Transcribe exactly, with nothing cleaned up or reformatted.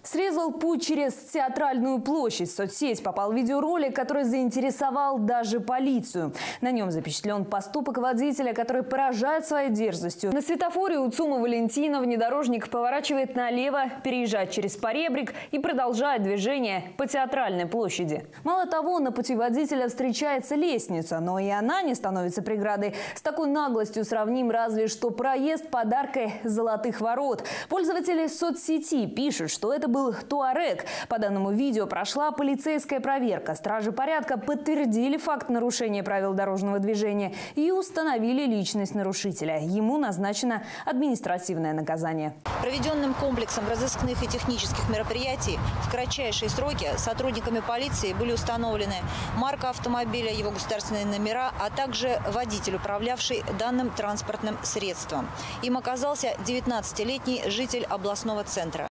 Срезал путь через Театральную площадь. В соцсеть попал видеоролик, который заинтересовал даже полицию. На нем запечатлен поступок водителя, который поражает своей дерзостью. На светофоре у ЦУМа Валентина внедорожник поворачивает налево, переезжает через поребрик и продолжает движение по Театральной площади. Мало того, на пути водителя встречается лестница, но и она не становится преградой. С такой наглостью сравним разве что проезд под аркой Золотых ворот. Пользователи соцсети пишут, что это был Туарек. По данному видео прошла полицейская проверка. Стражи порядка подтвердили факт нарушения правил дорожного движения и установили личность нарушителя. Ему назначено административное наказание. Проведенным комплексом разыскных и технических мероприятий в кратчайшие сроки сотрудниками полиции были установлены марка автомобиля, его государственные номера, а также водитель, управлявший данным транспортным средством. Им оказался девятнадцатилетний житель областного центра.